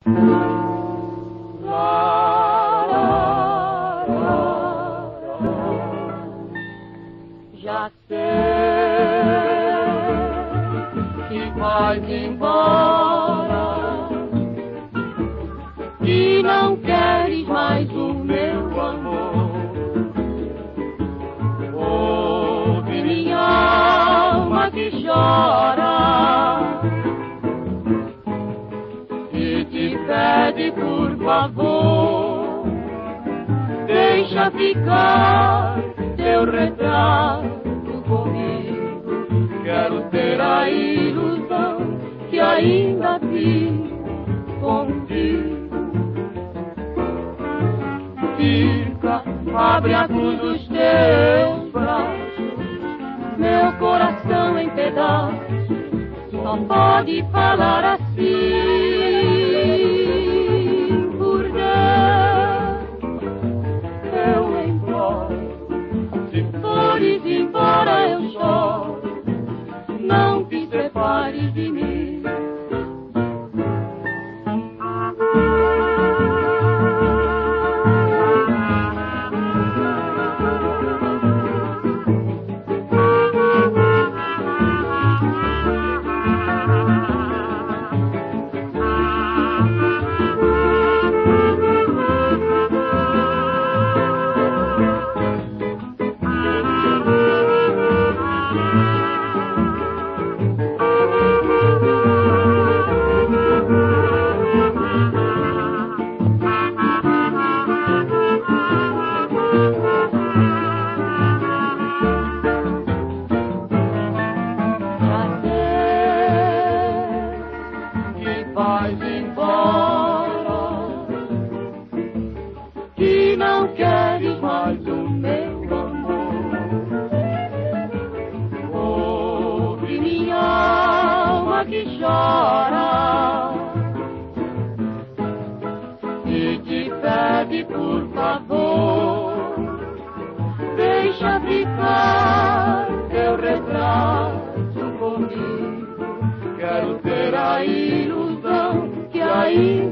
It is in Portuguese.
Já sei que vais embora e não queres mais o meu amor. Ouve minha alma que chora e te pede por favor, deixa ficar teu retrato comigo. Quero ter a ilusão que ainda vivo contigo. Fica, abre a cruz dos teus braços, meu coração em pedaços só pode falar assim. Por Deus, eu imploro, se fores embora eu choro, não te separes de mim. Vais embora e não queres mais o meu amor. Ouve minha alma que chora e te pede por favor, deixa ficar teu retrato comigo. Quero ter a ilusão que ainda